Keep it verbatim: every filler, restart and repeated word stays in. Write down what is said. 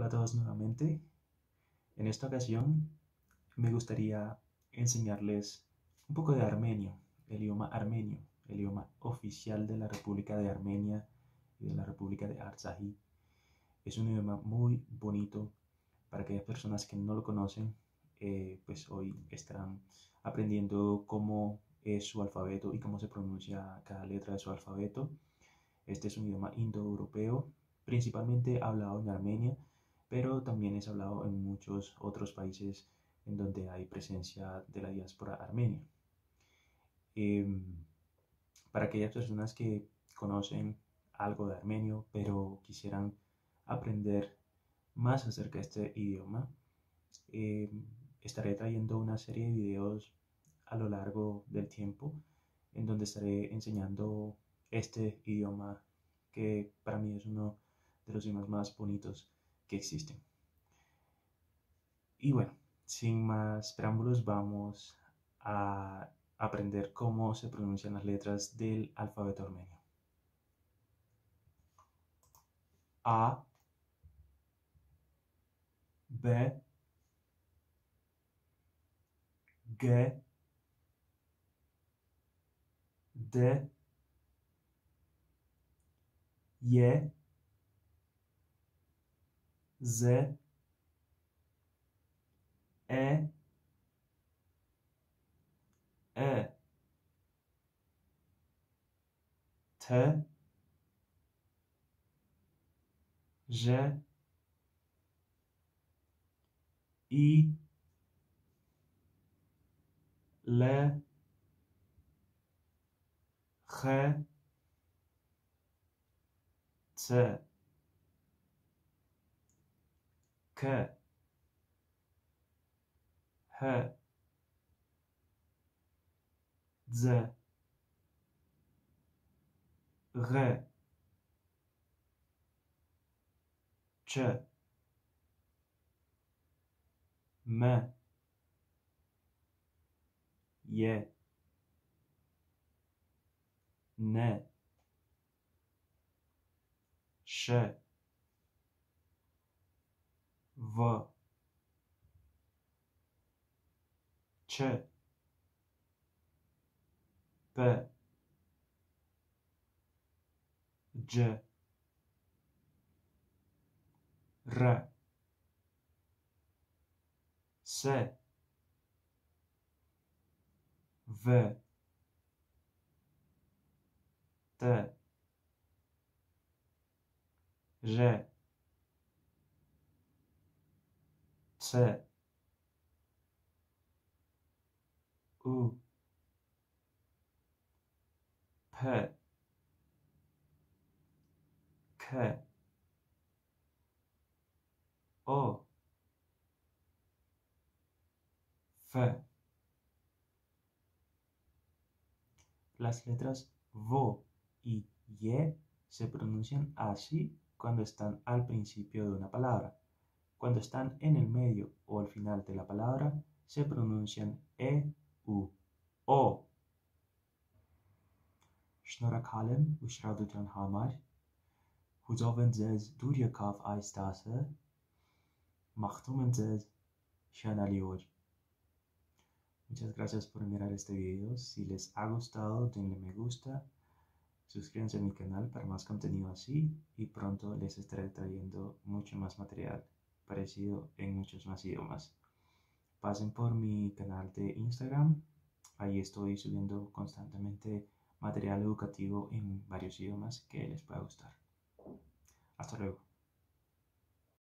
Hola a todos nuevamente. En esta ocasión me gustaría enseñarles un poco de armenio, el idioma armenio, el idioma oficial de la República de Armenia y de la República de Artsakh. Es un idioma muy bonito para aquellas personas que no lo conocen, eh, pues hoy estarán aprendiendo cómo es su alfabeto y cómo se pronuncia cada letra de su alfabeto. Este es un idioma indoeuropeo, principalmente hablado en Armenia, pero también es hablado en muchos otros países en donde hay presencia de la diáspora armenia. Eh, para aquellas personas que conocen algo de armenio, pero quisieran aprender más acerca de este idioma, eh, estaré trayendo una serie de videos a lo largo del tiempo en donde estaré enseñando este idioma que para mí es uno de los idiomas más bonitos que existen. Y bueno, sin más preámbulos, vamos a aprender cómo se pronuncian las letras del alfabeto armenio. A, B, G, D, Y, Z, E, E, T, J, I, L, G, T, K, H, Z, R, Ch, M, Y, N, Sh, V, Ch, P, J, R, S, V, T, J, C, U, P, K, O, F. Las letras V y Y se pronuncian así cuando están al principio de una palabra. Cuando están en el medio o al final de la palabra, se pronuncian E, U, O. Շնորհակալ եմ ուշադրության համար։ Հուզով եմ ձեզ դուր եկավ այս դասը։ Մաղթում եմ ձեզ շնորհալի օր։ Muchas gracias por mirar este video. Si les ha gustado, denle me gusta. Suscríbanse a mi canal para más contenido así y pronto les estaré trayendo mucho más material parecido en muchos más idiomas. Pasen por mi canal de Instagram. Ahí estoy subiendo constantemente material educativo en varios idiomas que les pueda gustar. Hasta luego.